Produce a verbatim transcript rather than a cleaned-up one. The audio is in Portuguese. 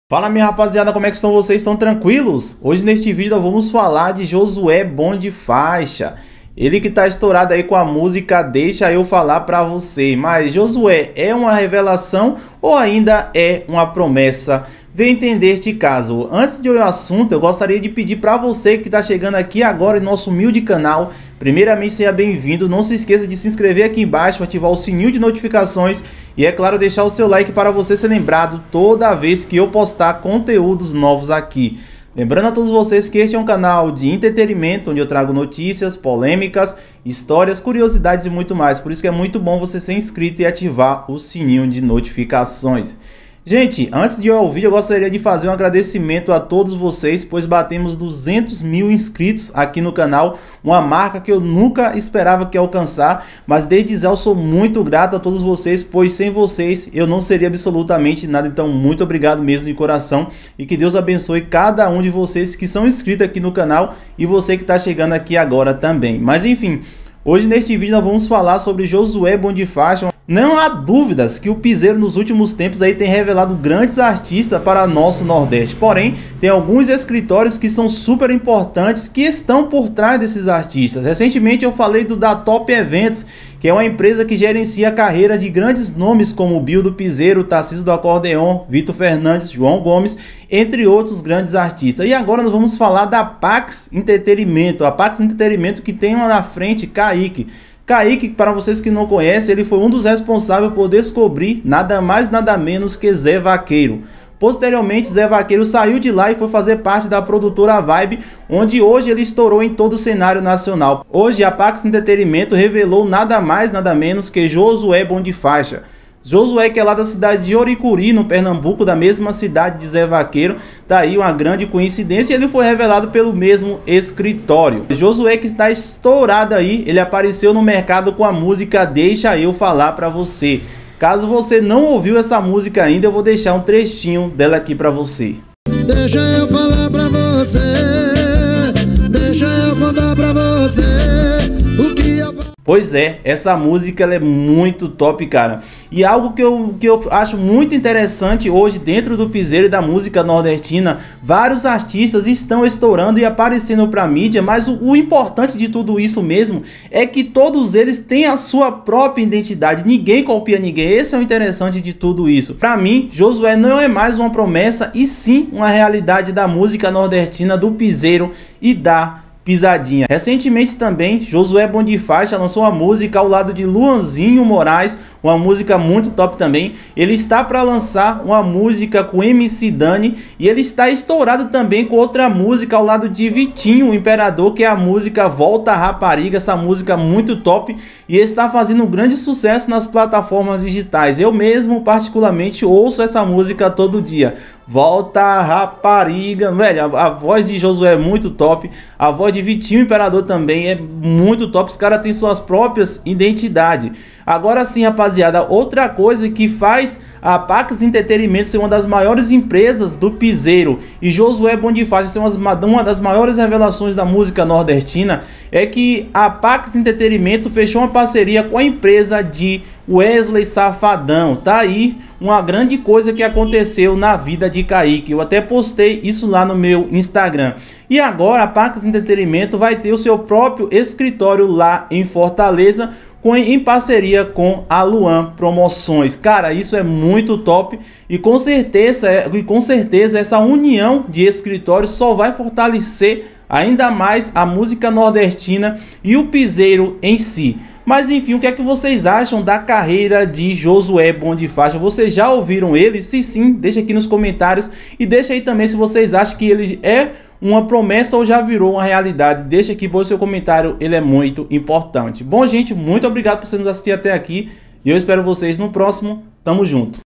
Fala minha rapaziada, como é que estão vocês? Estão tranquilos? Hoje neste vídeo nós vamos falar de Josué Bom de Faixa. Ele que tá estourado aí com a música Deixa Eu Falar Pra Você. Mas Josué é uma revelação ou ainda é uma promessa? Vem entender este caso. Antes de ir ao assunto, eu gostaria de pedir para você que está chegando aqui agora em nosso humilde canal, primeiramente seja bem-vindo, não se esqueça de se inscrever aqui embaixo, ativar o sininho de notificações e é claro deixar o seu like para você ser lembrado toda vez que eu postar conteúdos novos aqui. Lembrando a todos vocês que este é um canal de entretenimento, onde eu trago notícias, polêmicas, histórias, curiosidades e muito mais, por isso que é muito bom você ser inscrito e ativar o sininho de notificações. Gente, antes de ir ao vídeo, eu gostaria de fazer um agradecimento a todos vocês, pois batemos duzentos mil inscritos aqui no canal, uma marca que eu nunca esperava que alcançar, mas desde já eu sou muito grato a todos vocês, pois sem vocês eu não seria absolutamente nada, então muito obrigado mesmo de coração e que Deus abençoe cada um de vocês que são inscritos aqui no canal e você que está chegando aqui agora também. Mas enfim, hoje neste vídeo nós vamos falar sobre Josué Bom de Faixa. Não há dúvidas que o piseiro nos últimos tempos aí tem revelado grandes artistas para nosso Nordeste. Porém, tem alguns escritórios que são super importantes que estão por trás desses artistas. Recentemente eu falei do da Top Eventos, que é uma empresa que gerencia a carreira de grandes nomes como Bill do Piseiro, Tarcísio do Acordeon, Vitor Fernandes, João Gomes, entre outros grandes artistas. E agora nós vamos falar da Pax Entretenimento, a Pax Entretenimento que tem lá na frente Kaique. Kaique, para vocês que não conhecem, ele foi um dos responsáveis por descobrir nada mais nada menos que Zé Vaqueiro. Posteriormente, Zé Vaqueiro saiu de lá e foi fazer parte da produtora Vibe, onde hoje ele estourou em todo o cenário nacional. Hoje a Pax Entretenimento revelou nada mais nada menos que Josué Bom de Faixa. Josué, que é lá da cidade de Oricuri, no Pernambuco, da mesma cidade de Zé Vaqueiro, daí uma grande coincidência, ele foi revelado pelo mesmo escritório. Josué, que está estourado aí, ele apareceu no mercado com a música Deixa Eu Falar Pra Você. Caso você não ouviu essa música ainda, eu vou deixar um trechinho dela aqui pra você. Deixa eu falar pra você, deixa eu contar pra você o que eu... Pois é, essa música ela é muito top, cara. E algo que eu, que eu acho muito interessante hoje dentro do piseiro e da música nordestina, vários artistas estão estourando e aparecendo pra mídia, mas o, o importante de tudo isso mesmo é que todos eles têm a sua própria identidade, ninguém copia ninguém. Esse é o interessante de tudo isso. Pra mim, Josué não é mais uma promessa e sim uma realidade da música nordestina, do piseiro e da pisadinha. Recentemente também, Josué Bom de Faixa lançou uma música ao lado de Luanzinho Moraes, uma música muito top também. Ele está para lançar uma música com M C Dani e ele está estourado também com outra música ao lado de Vitinho, o Imperador, que é a música Volta Rapariga, essa música muito top e está fazendo um grande sucesso nas plataformas digitais. Eu mesmo particularmente ouço essa música todo dia. Volta Rapariga, velho, a, a voz de Josué é muito top, a voz de Vitinho Imperador também é muito top, os caras têm suas próprias identidades. Agora sim, rapaziada, outra coisa que faz a Pax Entretenimento ser uma das maiores empresas do piseiro e Josué Bom de Faixa ser uma, uma das maiores revelações da música nordestina é que a Pax Entretenimento fechou uma parceria com a empresa de Wesley Safadão. Tá aí uma grande coisa que aconteceu na vida de Kaique. Eu até postei isso lá no meu Instagram. E agora a Pax Entretenimento vai ter o seu próprio escritório lá em Fortaleza, com, em parceria com a Luan Promoções. Cara, isso é muito top e com certeza, e com certeza essa união de escritórios só vai fortalecer ainda mais a música nordestina e o piseiro em si. Mas enfim, o que é que vocês acham da carreira de Josué Bom de Faixa? Vocês já ouviram ele? Se sim, deixa aqui nos comentários e deixa aí também se vocês acham que ele é uma promessa ou já virou uma realidade. Deixa aqui o seu comentário, ele é muito importante. Bom, gente, muito obrigado por você nos assistir até aqui e eu espero vocês no próximo. Tamo junto.